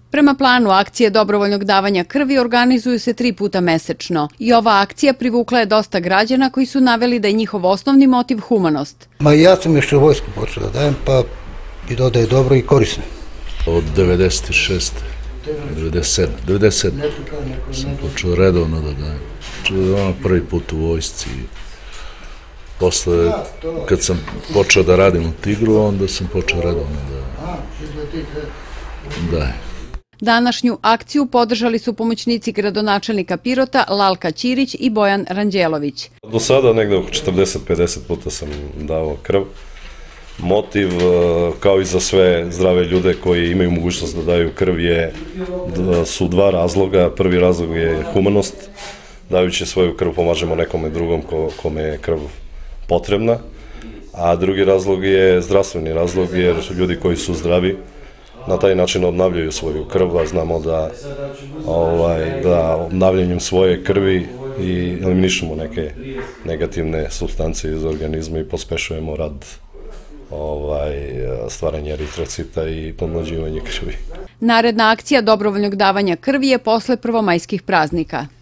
Prema planu, akcije dobrovoljnog davanja krvi organizuju se 3 puta mesečno i ova akcija privukla je dosta građana koji su naveli da je njihov osnovni motiv humanost. Ja sam još u vojsku počeo da dajem, pa i da je dobro i korisno. Od 96. 97. sam počeo redovno da dajem. Prvi put u vojsci. Posle, kad sam počeo da radim u Tigru, onda sam počeo redovno da dajem. Današnju akciju podržali su pomoćnici gradonačelnika Pirota Lalka Ćirić i Bojan Ranđelović. Do sada negde oko 40-50 puta sam dao krv. Motiv, kao i za sve zdrave ljude koji imaju mogućnost da daju krv, su 2 razloga. Prvi razlog je humanost. Dajući svoju krv pomažemo nekome drugom kome je krv potrebna. A drugi razlog je zdravstveni razlog, jer ljudi koji su zdravi na taj način obnavljaju svoju krv, a znamo da obnavljanjem svoje krvi i eliminišemo neke negativne supstance iz organizma i pospešujemo rad stvaranje eritrocita i pomlađivanje krvi. Naredna akcija dobrovoljnog davanja krvi je posle prvomajskih praznika.